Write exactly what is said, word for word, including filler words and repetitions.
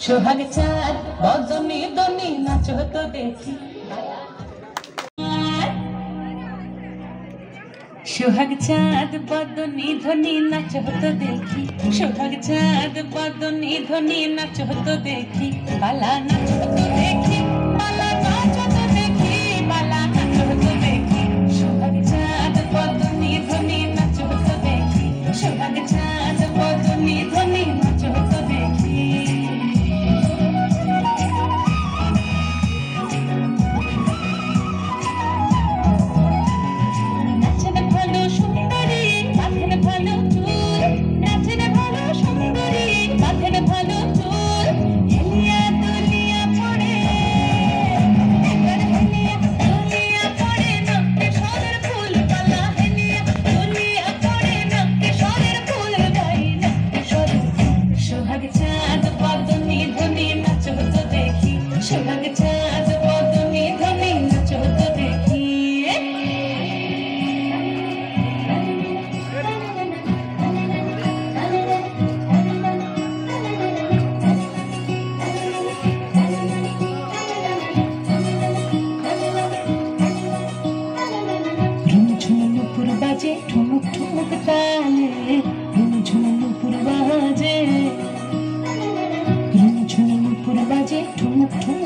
সোহাগ চাঁদ বদনি দনি নাচো তো দেখি। সোহাগ চাঁদ বদনি ধ্বনি নাচো তো দেখি। সোহাগ চাঁদ বদনি ধ্বনি নাচো তো দেখি। বালা নাচো তো দেখি, বালা নাচো তো দেখি, বালা নাচো তো দেখি। সোহাগ চাঁদ বদনি ধ্বনি নাচো তো দেখি। সোহাগ চাঁদ বদনি ধ্বনি নাচো তো দেখি। সোহাগ চাঁদ বদনি ধ্বনি নাচো তো দেখি। ঝুমঝুম নুপুর বাজে ঠুমুক ঠুমুক তালে, ঝুমঝুম নুপুর বাজে, ঝুমঝুম নুপুর বাজে ঠুমুক ঠুমুক